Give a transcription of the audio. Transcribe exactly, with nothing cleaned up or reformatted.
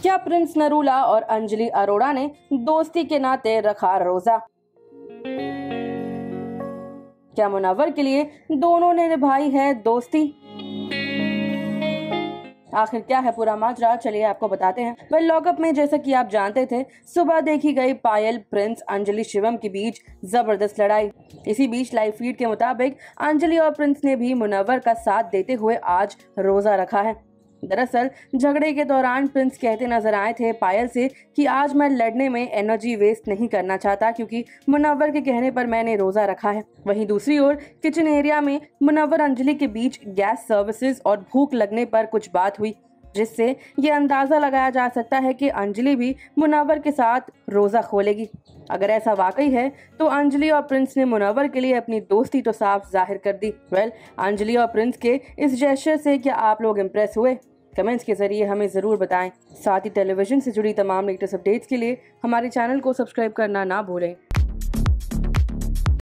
क्या प्रिंस नरूला और अंजलि अरोड़ा ने दोस्ती के नाते रखा रोजा? क्या मुनव्वर के लिए दोनों ने निभाई है दोस्ती? आखिर क्या है पूरा माजरा, चलिए आपको बताते हैं। वह लॉकअप में जैसा कि आप जानते थे, सुबह देखी गई पायल, प्रिंस, अंजलि, शिवम के बीच जबरदस्त लड़ाई। इसी बीच लाइव फीड के मुताबिक अंजलि और प्रिंस ने भी मुनव्वर का साथ देते हुए आज रोजा रखा है। दरअसल झगड़े के दौरान प्रिंस कहते नजर आए थे पायल से कि आज मैं लड़ने में एनर्जी वेस्ट नहीं करना चाहता, क्योंकि मुनव्वर के कहने पर मैंने रोजा रखा है। वहीं दूसरी ओर किचन एरिया में मुनव्वर अंजलि के बीच गैस सर्विसेज और भूख लगने पर कुछ बात हुई, जिससे ये अंदाजा लगाया जा सकता है कि अंजलि भी मुनव्वर के साथ रोजा खोलेगी। अगर ऐसा वाकई है तो अंजलि और प्रिंस ने मुनव्वर के लिए अपनी दोस्ती तो साफ जाहिर कर दी। वेल, अंजलि और प्रिंस के इस जेस्चर से क्या आप लोग इम्प्रेस हुए? कमेंट्स के जरिए हमें ज़रूर बताएं। साथ ही टेलीविजन से जुड़ी तमाम लेटेस्ट अपडेट्स के लिए हमारे चैनल को सब्सक्राइब करना ना भूलें।